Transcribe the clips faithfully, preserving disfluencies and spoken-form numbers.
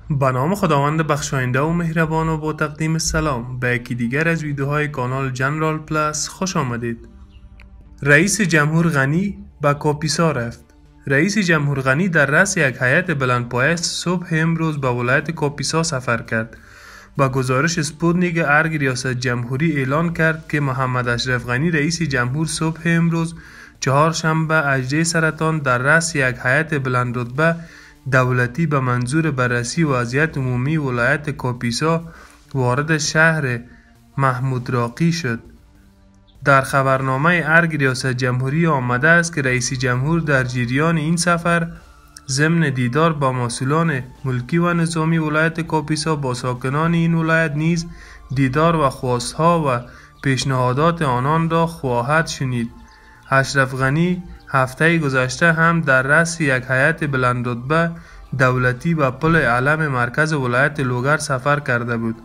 به نام خداوند بخشاینده و مهربان و با تقدیم سلام به یکی دیگر از ویدیوهای کانال جنرال پلاس خوش آمدید. رئیس جمهور غنی به کاپیسا رفت. رئیس جمهور غنی در رأس یک هیئت بلندپایه صبح امروز به ولایت کاپیسا سفر کرد. با گزارش اسپوتنیک ارگ ریاست جمهوری اعلان کرد که محمد اشرف غنی رئیس جمهور صبح امروز چهارشنبه اجده سرطان در رأس یک هیئت بلندرتبه دولتی به منظور بررسی وضعیت عمومی ولایت کاپیسا وارد شهر محمود راقی شد. در خبرنامه ارگ ریاست جمهوری آمده است که رئیس جمهور در جریان این سفر ضمن دیدار با مسئولان ملکی و نظامی ولایت کاپیسا با ساکنان این ولایت نیز دیدار و خواستها و پیشنهادات آنان را خواهد شنید. اشرف غنی هفته گذشته هم در رأس یک هیئت بلندرتبه دولتی به پل علم مرکز ولایت لوگر سفر کرده بود.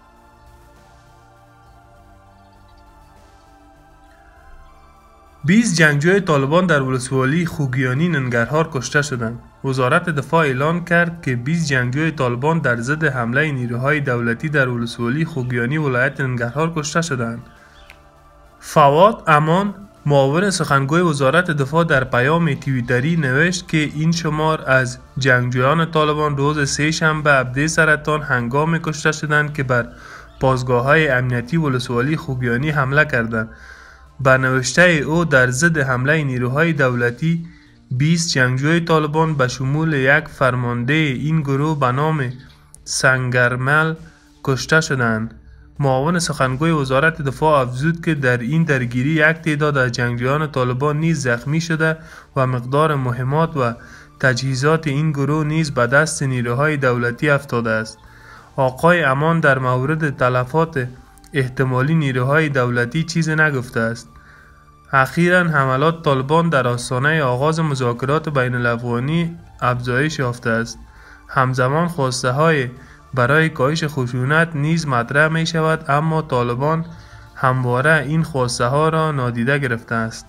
بیست جنگجوی طالبان در ولسوالی خوگیانی ننگرهار کشته شدند. وزارت دفاع اعلان کرد که بیست جنگجوی طالبان در ضد حمله نیروهای دولتی در ولسوالی خوگیانی ولایت ننگرهار کشته شدند. فواد امان معاون سخنگوی وزارت دفاع در پیام توییتری نوشت که این شمار از جنگجویان طالبان روز سه شنبه عبده سرطان هنگام کشته شدند که بر پاسگاه‌های امنیتی ولسوالی خوگیانی حمله کردند. با نوشته او در ضد حمله نیروهای دولتی بیست جنگجوی طالبان به شمول یک فرمانده این گروه به نام سنگرمل کشته شدند. معاون سخنگوی وزارت دفاع افزود که در این درگیری یک تعداد از جنگجویان طالبان نیز زخمی شده و مقدار مهمات و تجهیزات این گروه نیز به دست نیروهای دولتی افتاده است. آقای امان در مورد تلفات احتمالی نیروهای دولتی چیزی نگفته است. اخیراً حملات طالبان در آستانه آغاز مذاکرات بین الافغانی افزایش یافته است. همزمان خواسته های برای کاهش خشونت نیز مطرح می شود، اما طالبان همواره این خواسته ها را نادیده گرفته است.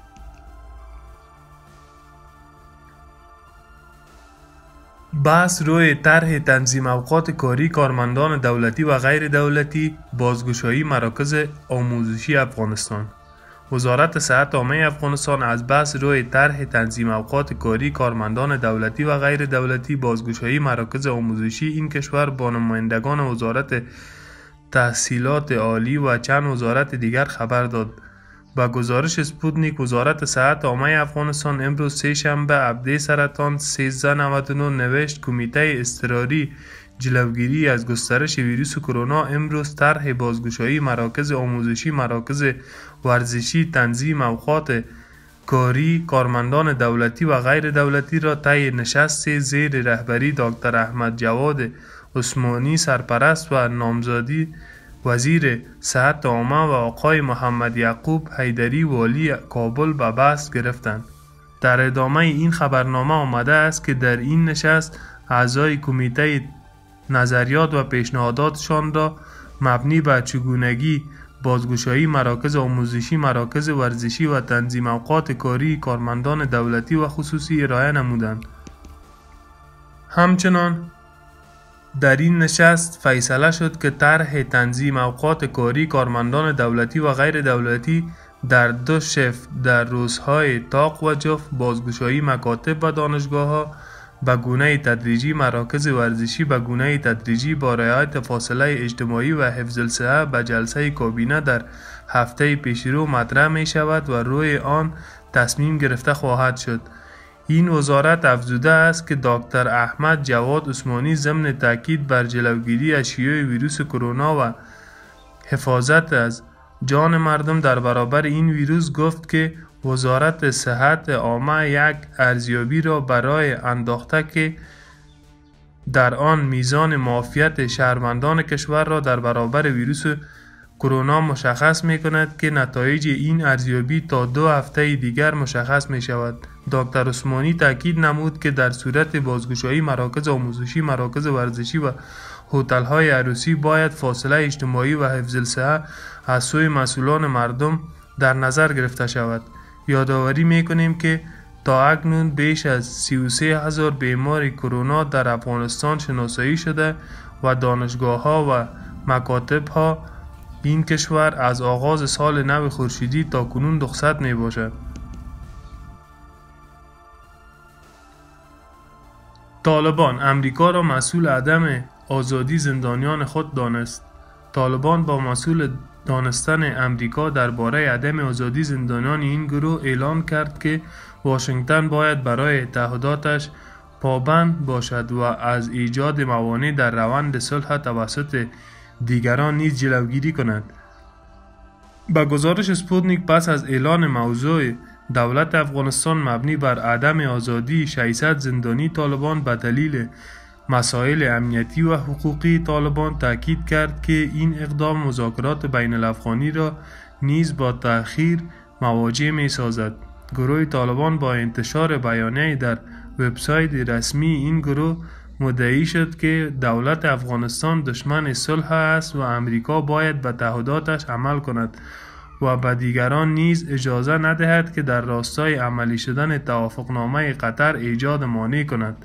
بحث روی طرح تنظیم اوقات کاری کارمندان دولتی و غیر دولتی، بازگشایی مراکز آموزشی افغانستان. وزارت صحت عامه افغانستان از بحث روی طرح تنظیم اوقات کاری کارمندان دولتی و غیر دولتی، بازگشایی مراکز آموزشی این کشور با نمایندگان وزارت تحصیلات عالی و چند وزارت دیگر خبر داد. با گزارش اسپوتنیک وزارت صحت عامه افغانستان امروز سه شنبه عبده سرطان سیزده نود و نه نوشت کمیته اضطراری جلوگیری از گسترش ویروس کرونا امروز طرح بازگشایی مراکز آموزشی، مراکز ورزشی، تنظیم اوقات کاری کارمندان دولتی و غیر دولتی را طی نشست زیر رهبری دکتر احمد جواد عثمانی سرپرست و نامزدی وزیر صحت عامه و آقای محمد یعقوب حیدری والی کابل به بحث گرفتند. در ادامه این خبرنامه آمده است که در این نشست اعضای کمیته نظریات و پیشنهاداتشان را مبنی بر چگونگی بازگشایی مراکز آموزشی، مراکز ورزشی و تنظیم اوقات کاری کارمندان دولتی و خصوصی ارائه نمودند. همچنان در این نشست فیصله شد که طرح تنظیم اوقات کاری کارمندان دولتی و غیر دولتی در دو شفت در روزهای طاق و جفت، بازگشایی مکاتب و دانشگاه‌ها به گونه تدریجی، مراکز ورزشی به گونه تدریجی با رعایت فاصله اجتماعی و حفظ الصحه به جلسه کابینه در هفته پیشرو مطرح می شود و روی آن تصمیم گرفته خواهد شد. این وزارت افزوده است که دکتر احمد جواد عثمانی ضمن تاکید بر جلوگیری از شیوع ویروس کرونا و حفاظت از جان مردم در برابر این ویروس گفت که وزارت صحت عامه یک ارزیابی را برای انداخته که در آن میزان معافیت شهروندان کشور را در برابر ویروس کرونا مشخص می کند که نتایج این ارزیابی تا دو هفته دیگر مشخص می شود. دکتر عثمانی تاکید نمود که در صورت بازگشایی مراکز آموزشی، مراکز ورزشی و هتل‌های عروسی باید فاصله اجتماعی و حفظ الصحه از سوی مسئولان مردم در نظر گرفته شود. یادآوری می کنیم که تا اکنون بیش از سی و سه هزار بیمار کرونا در افغانستان شناسایی شده و دانشگاه ها و مکاتب ها این کشور از آغاز سال نو خورشیدی تا کنون رخصت می باشد. طالبان امریکا را مسئول عدم آزادی زندانیان خود دانست. طالبان با مسئول دانستن امریکا درباره عدم آزادی زندانیان این گروه اعلام کرد که واشنگتن باید برای تعهداتش پابند باشد و از ایجاد موانع در روند صلح توسط دیگران نیز جلوگیری کند. با گزارش اسپوتنیک پس از اعلان موضوع دولت افغانستان مبنی بر عدم آزادی ششصد زندانی طالبان به دلیل مسائل امنیتی و حقوقی طالبان تاکید کرد که این اقدام مذاکرات بین الافغانی را نیز با تأخیر مواجه می سازد. گروه طالبان با انتشار بیانیه در وبسایت رسمی این گروه مدعی شد که دولت افغانستان دشمن صلح است و امریکا باید به تعهداتش عمل کند و به دیگران نیز اجازه ندهد که در راستای عملی شدن توافقنامه قطر ایجاد مانع کند.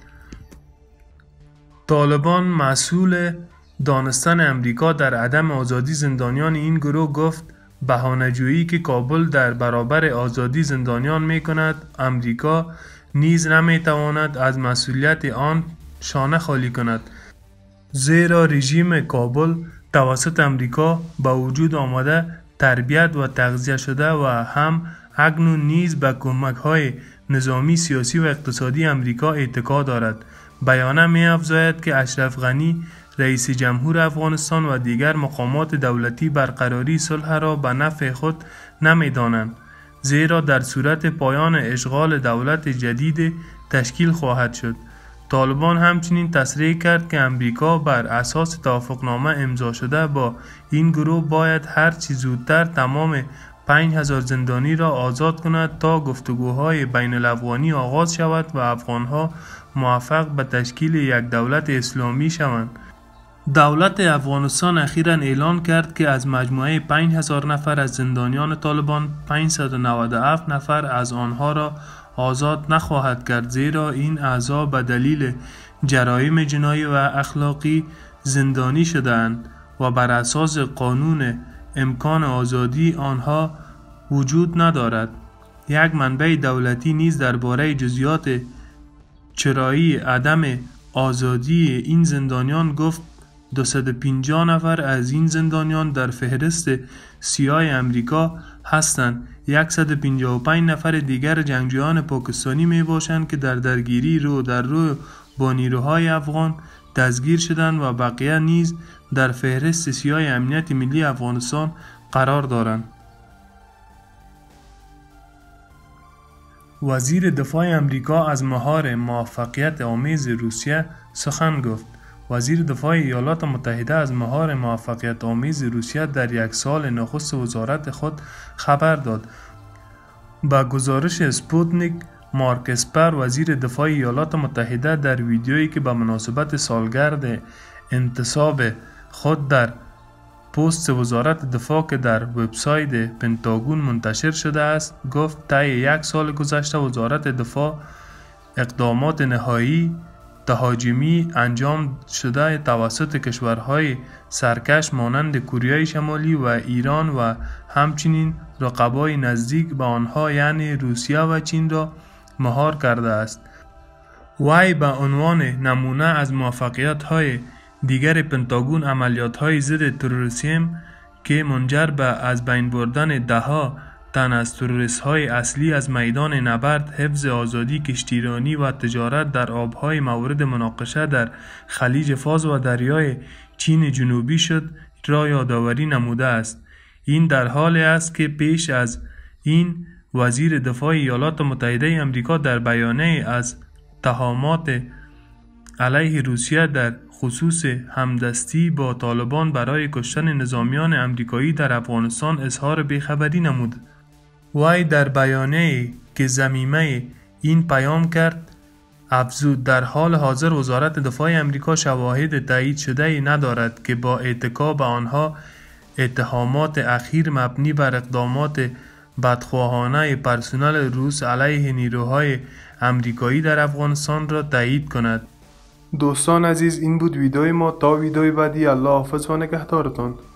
طالبان مسئول دانستن امریکا در عدم آزادی زندانیان این گروه گفت بهانه‌جویی که کابل در برابر آزادی زندانیان می کند، امریکا نیز نمی تواند از مسئولیت آن شانه خالی کند، زیرا رژیم کابل توسط امریکا با وجود آمده تربیت و تغذیه شده و هم اکنون نیز به کمک‌های نظامی، سیاسی و اقتصادی امریکا اتکا دارد. بیانیه می افزاید که اشرف غنی رئیس جمهور افغانستان و دیگر مقامات دولتی برقراری صلح را به نفع خود نمی دانند، زیرا در صورت پایان اشغال دولت جدید تشکیل خواهد شد. طالبان همچنین تصریح کرد که امریکا بر اساس توافقنامه امضا شده با این گروه باید هر چه زودتر تمام پنج هزار زندانی را آزاد کند تا گفتگوهای بین الافغانی آغاز شود و افغانها موفق به تشکیل یک دولت اسلامی شوند. دولت افغانستان اخیراً اعلان کرد که از مجموعه پنج هزار نفر از زندانیان طالبان پانصد و نود و هفت نفر از آنها را آزاد نخواهد کرد، زیرا این اعضا به دلیل جرایم جنایی و اخلاقی زندانی شده‌اند و بر اساس قانون امکان آزادی آنها وجود ندارد. یک منبع دولتی نیز درباره جزئیات چرایی عدم آزادی این زندانیان گفت دویست و پنجاه نفر از این زندانیان در فهرست سیاه امریکا هستند. صد و پنجاه و پنج نفر دیگر جنگجویان پاکستانی می باشند که در درگیری رو در رو با نیروهای افغان دستگیر شدند و بقیه نیز در فهرست سیاه امنیت ملی افغانستان قرار دارند. وزیر دفاع امریکا از مهار موفقیت آمیز روسیه سخن گفت. وزیر دفاع ایالات متحده از مهار موفقیت آمیز روسیه در یک سال نخست وزارت خود خبر داد. با گزارش اسپوتنیک، مارک اسپر وزیر دفاع ایالات متحده در ویدیویی که به مناسبت سالگرد انتصاب خود در پست وزارت دفاع که در وبسایت پنتاگون منتشر شده است گفت طی یک سال گذشته وزارت دفاع اقدامات نهایی تهاجمی انجام شده توسط کشورهای سرکش مانند کره شمالی و ایران و همچنین رقبای نزدیک به آنها یعنی روسیه و چین را مهار کرده است. وی به عنوان نمونه از موفقیت‌های دیگر پنتاگون عملیات‌های ضد تروریسم که منجر به از بین بردن ده‌ها تن از تروریست‌های اصلی از میدان نبرد، حفظ آزادی کشتیرانی و تجارت در آب‌های مورد مناقشه در خلیج فارس و دریای چین جنوبی شد را یادآوری نموده است. این در حالی است که پیش از این وزیر دفاع ایالات متحده آمریکا در بیانیه از اتهامات علیه روسیه در خصوص همدستی با طالبان برای کشتن نظامیان آمریکایی در افغانستان اظهار بیخبری نمود. وی در بیانیه‌ای که ضمیمه این پیام کرد افزود در حال حاضر وزارت دفاع آمریکا شواهد تایید شده ندارد که با اتکا به آنها اتهامات اخیر مبنی بر اقدامات بدخواهانه پرسنل روس علیه نیروهای امریکایی در افغانستان را تایید کند. دوستان عزیز، این بود ویدیوی ما. تا ویدیوی بعدی، الله حافظ و نگهدارتان.